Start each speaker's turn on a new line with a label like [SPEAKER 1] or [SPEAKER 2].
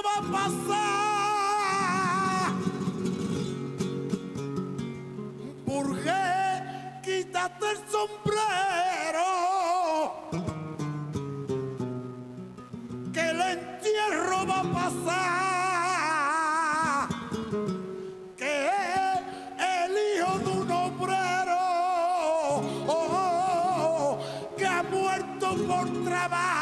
[SPEAKER 1] va a pasar. Burgués, quítate el sombrero, que el entierro va a pasar, que es el hijo de un obrero que ha muerto por trabajo.